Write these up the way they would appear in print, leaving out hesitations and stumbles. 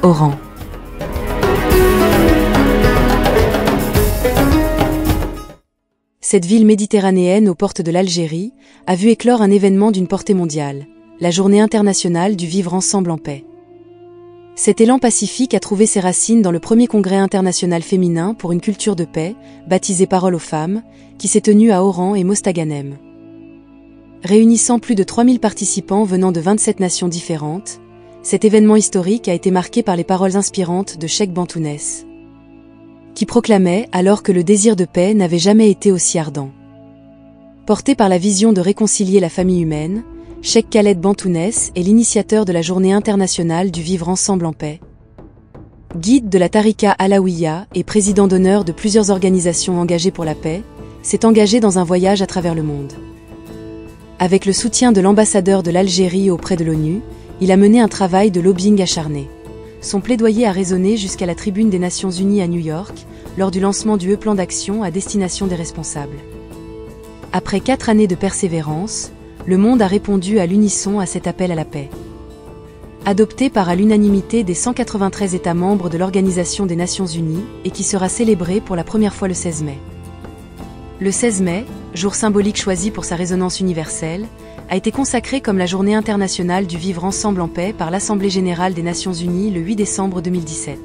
Oran. Cette ville méditerranéenne aux portes de l'Algérie a vu éclore un événement d'une portée mondiale, la Journée internationale du vivre ensemble en paix. Cet élan pacifique a trouvé ses racines dans le premier congrès international féminin pour une culture de paix, baptisé Parole aux femmes, qui s'est tenu à Oran et Mostaganem. Réunissant plus de 3000 participants venant de 27 nations différentes, cet événement historique a été marqué par les paroles inspirantes de Cheikh Bantounès, qui proclamait alors que le désir de paix n'avait jamais été aussi ardent. Porté par la vision de réconcilier la famille humaine, Cheikh Khaled Bantounès est l'initiateur de la Journée internationale du vivre ensemble en paix. Guide de la Tarika Alaouia et président d'honneur de plusieurs organisations engagées pour la paix, s'est engagé dans un voyage à travers le monde. Avec le soutien de l'ambassadeur de l'Algérie auprès de l'ONU, il a mené un travail de lobbying acharné. Son plaidoyer a résonné jusqu'à la tribune des Nations Unies à New York, lors du lancement du plan d'action à destination des responsables. Après 4 années de persévérance, le monde a répondu à l'unisson à cet appel à la paix. Adopté par à l'unanimité des 193 États membres de l'Organisation des Nations Unies et qui sera célébré pour la première fois le 16 mai. Le 16 mai, jour symbolique choisi pour sa résonance universelle, a été consacré comme la Journée internationale du vivre ensemble en paix par l'Assemblée générale des Nations Unies le 8 décembre 2017.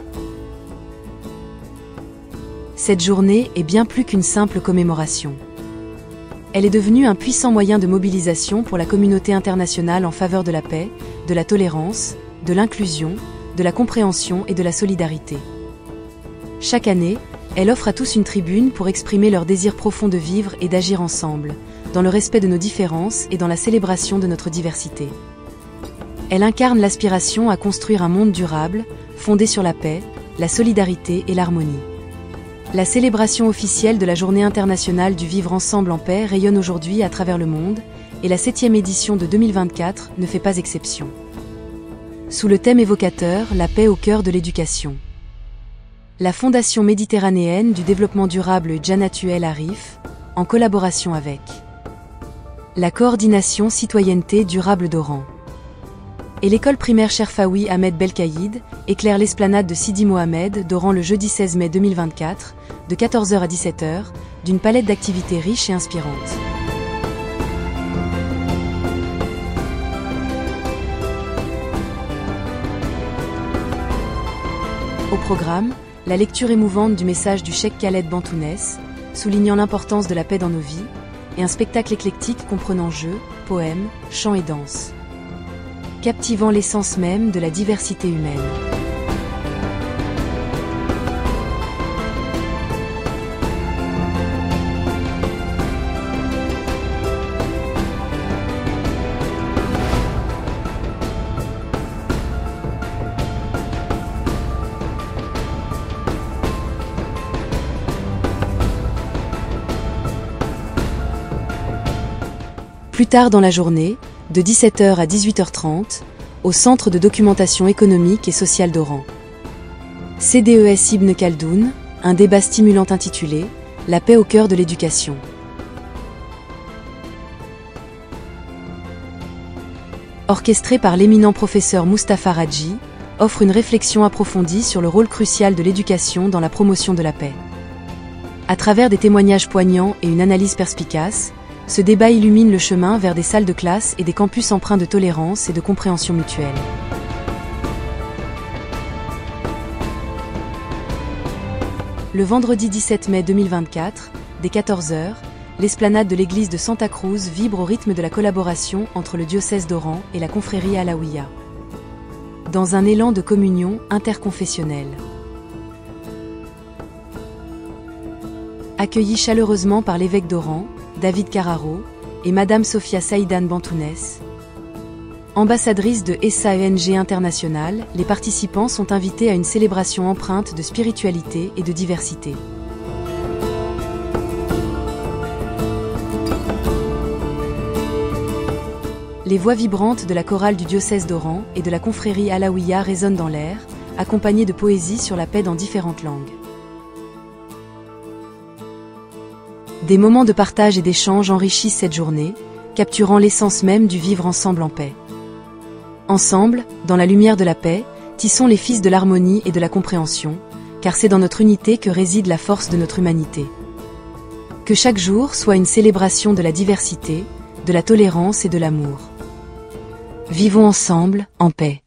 Cette journée est bien plus qu'une simple commémoration. Elle est devenue un puissant moyen de mobilisation pour la communauté internationale en faveur de la paix, de la tolérance, de l'inclusion, de la compréhension et de la solidarité. Chaque année, elle offre à tous une tribune pour exprimer leur désir profond de vivre et d'agir ensemble, dans le respect de nos différences et dans la célébration de notre diversité. Elle incarne l'aspiration à construire un monde durable, fondé sur la paix, la solidarité et l'harmonie. La célébration officielle de la Journée internationale du vivre ensemble en paix rayonne aujourd'hui à travers le monde, et la 7e édition de 2024 ne fait pas exception. Sous le thème évocateur « La paix au cœur de l'éducation », la Fondation méditerranéenne du développement durable Jannatul El Arif, en collaboration avec la Coordination Citoyenneté Durable d'Oran et l'école primaire Cherfaoui Ahmed Belkaïd, éclaire l'esplanade de Sidi Mohamed d'Oran le jeudi 16 mai 2024, de 14h à 17h, d'une palette d'activités riches et inspirantes. Au programme, la lecture émouvante du message du Cheikh Khaled Bantounès, soulignant l'importance de la paix dans nos vies, et un spectacle éclectique comprenant jeux, poèmes, chants et danses, captivant l'essence même de la diversité humaine. Plus tard dans la journée, de 17h à 18h30, au Centre de documentation économique et sociale d'Oran. CDES Ibn Khaldoun, un débat stimulant intitulé « La paix au cœur de l'éducation ». Orchestré par l'éminent professeur Mustapha Radji, offre une réflexion approfondie sur le rôle crucial de l'éducation dans la promotion de la paix. À travers des témoignages poignants et une analyse perspicace, ce débat illumine le chemin vers des salles de classe et des campus empreints de tolérance et de compréhension mutuelle. Le vendredi 17 mai 2024, dès 14h, l'esplanade de l'église de Santa Cruz vibre au rythme de la collaboration entre le diocèse d'Oran et la confrérie Alaouia, dans un élan de communion interconfessionnelle. Accueillis chaleureusement par l'évêque d'Oran, David Carraro, et Madame Sofia Saïdan Bantounès. Ambassadrice de SAENG International, les participants sont invités à une célébration empreinte de spiritualité et de diversité. Les voix vibrantes de la chorale du diocèse d'Oran et de la confrérie Alaouia résonnent dans l'air, accompagnées de poésie sur la paix dans différentes langues. Des moments de partage et d'échange enrichissent cette journée, capturant l'essence même du vivre ensemble en paix. Ensemble, dans la lumière de la paix, Tissons les fils de l'harmonie et de la compréhension, car c'est dans notre unité que réside la force de notre humanité. Que chaque jour soit une célébration de la diversité, de la tolérance et de l'amour. Vivons ensemble, en paix.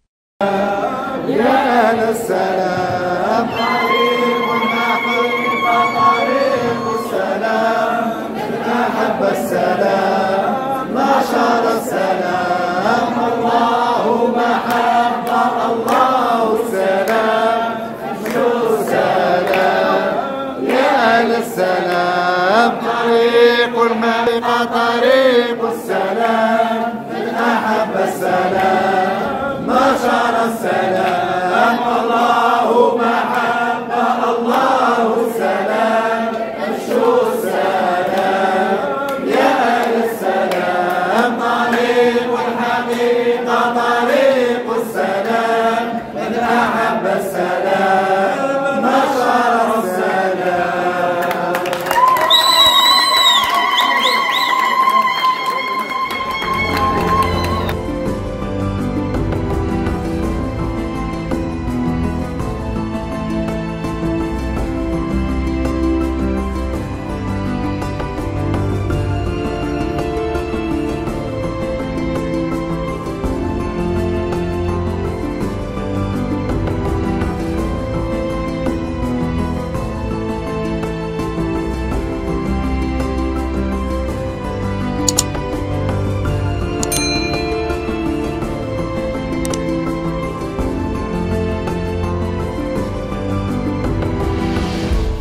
السلام طريق المحبة طريق السلام من أحب السلام نشر السلام الله محبة الله السلام افشوا السلام يا أهل السلام طريق الحقيقة طريق